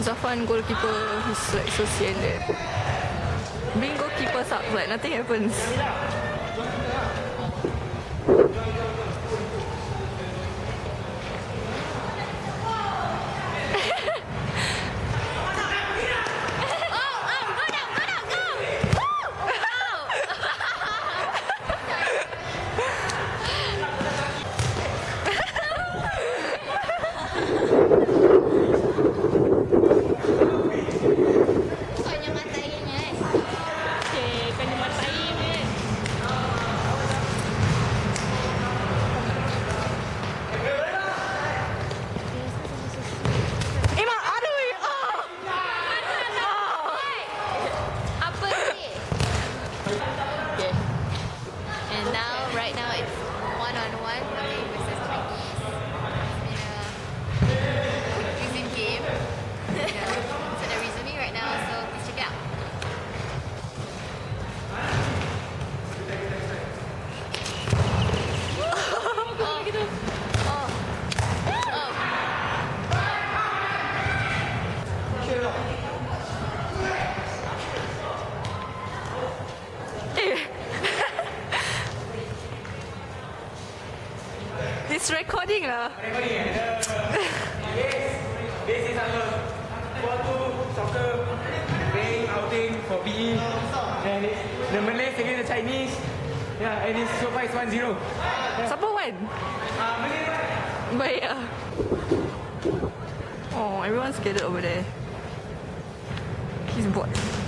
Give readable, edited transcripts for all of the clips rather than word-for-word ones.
Zafan goalkeeper, he's like so sian there. Being goalkeeper sucks, like nothing happens. It's recording lah. This is our 4-2 soccer playing outing for PE. And the Malays against the Chinese. Yeah, and it's so far it's 1-0. Siapa won? Malay won. Baik lah. Oh, everyone's gathered over there. He's bored.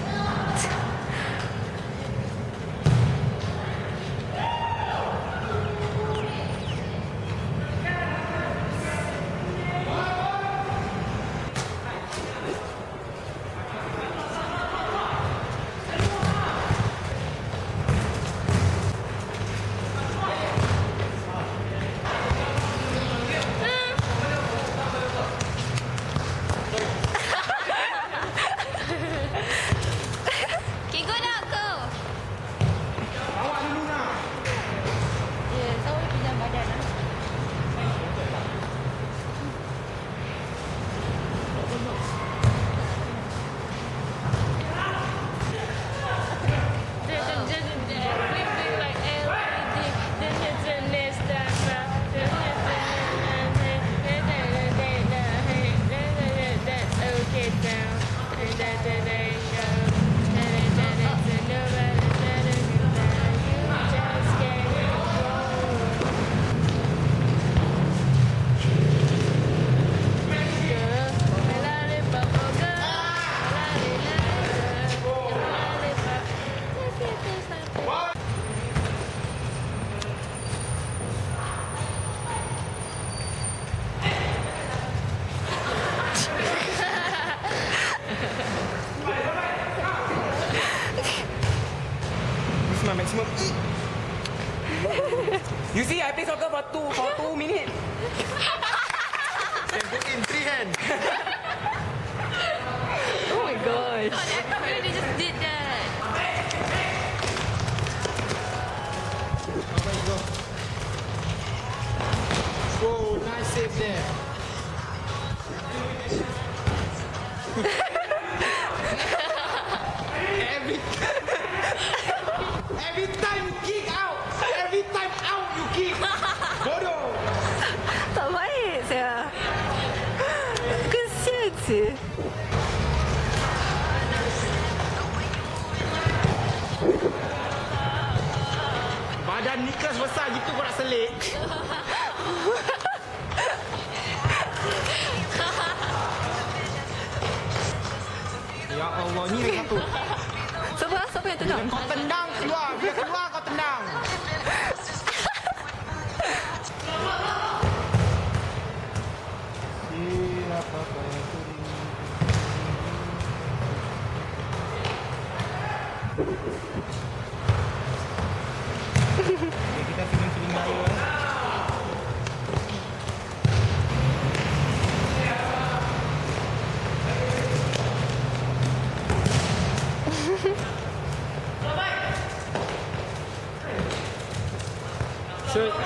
Maximum. You see, I play soccer for 2 minutes. Can put in 3 hands. Oh my gosh. They just did that. Whoa, nice save there. Every time you kick out, every time out you kick. Bodoh. Tak baik saya. Kesian sih. Badan Nicholas besar gitu kau nak selik. Ya Allah, ni lagi satu. Siapa yang tendang? Kau tendang keluar, dia keluar kau tendang. Apa-apa yang kita feeling raya. So